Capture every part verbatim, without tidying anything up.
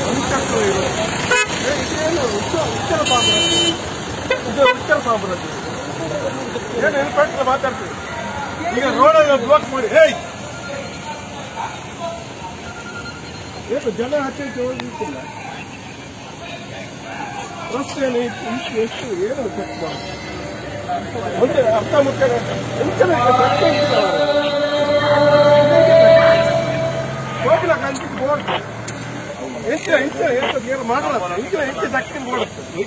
ಅನುಚಕ್ರ ಇರೋದು ಇದೇನು ಉತ್ತರ ಉತ್ತರ ಸಾಮ್ರಾಜ್ಯ ಇದು ಉತ್ತರ ಸಾಮ್ರಾಜ್ಯ ಏನು ಇನ್ಸ್ಪೆಕ್ಟರ್ ಮಾತಾಡ್ತೀವಿ ಈಗ ರೋಡ್ ಬ್ಲಾಕ್ ಮಾಡಿ ಹೇಯ್ ಏನು ಜನ ಹತ್ತಿರಕ್ಕೆ ಹೋಗ್ಲಿಕ್ಕಿಲ್ಲ ರಸ್ತೆಯಲ್ಲಿ ಎಷ್ಟು ಏನು ಚೆಕ್ ಮಾಡಿ ಮುಂದೆ ಅರ್ಥ ಮುಖ್ಯ ಹೋಗಿಲ್ಲ ಕಂಚಿ ಬೋರ್ಡ್ ಹೆಚ್ಚಿನ ಹೆಚ್ಚಿನ ಎಷ್ಟು ಏನು ಮಾಡಲ್ಲ ಈಗ ಹೆಚ್ಚು ದಕ್ಷಿಣ ಬೋರ್ಡ್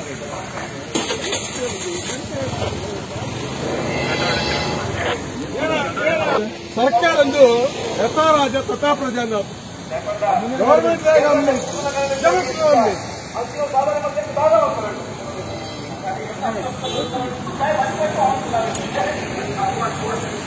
ಸರ್ಕಾರ ಒಂದು ಯಥಾ ರಾಜ ತಥಾ ಪ್ರಜಾ ಗವರ್ಮೆಂಟ್ ಗವರ್ಮೆಂಟ್ ಜನಕ್ಕೆ ಗವರ್ಮೆಂಟ್